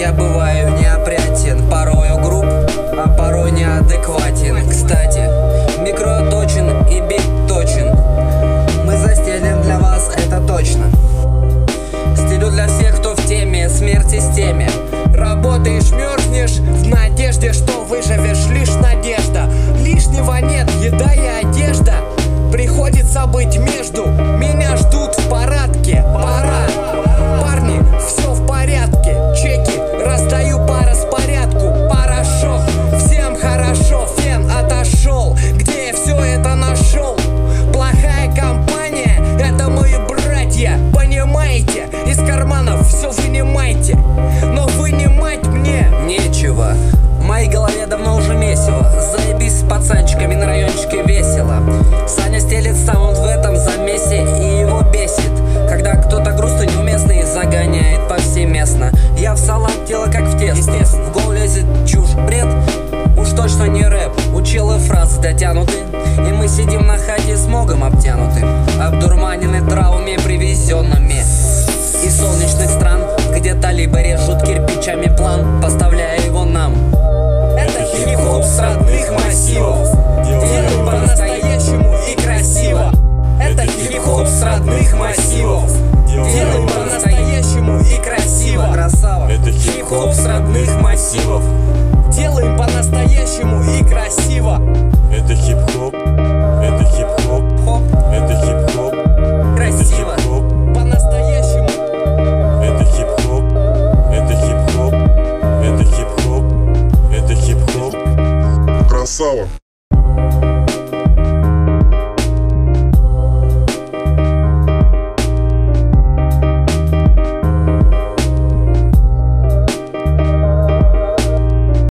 Я бываю неопрятен, порою груб, а порой неадекватен. Кстати, микро точен и бит точен. Мы застелим для вас, это точно. Стилю для всех, кто в теме, смерть системе. Работаешь, мерзнешь в надежде, что выживешь. Лишь надежда, лишнего нет, еда и одежда. Приходится быть между, меня ждут в парадке. Пора, парни, все в порядке. Чеки раздаю по распорядку. Порошок, всем хорошо, фен отошел. Где я все это нашел? Плохая компания, это мои братья. Понимаете, из карманов все вынимайте, но вынимать мне нечего. В моей голове давно уже месиво. Заебись с пацанчиками на райончике весело. Саня стелит саунд в этом замесе, и его бесит, когда кто-то грустный, неуместный загоняет повсеместно. Я в салат, тело как в тесто. В голову лезет чушь, бред, уж точно не рэп. Училы фразы дотянуты, и мы сидим на хате с могом обтянуты, обдурманены травами привезенными из солнечных стран, где талибы режут кирпичами план.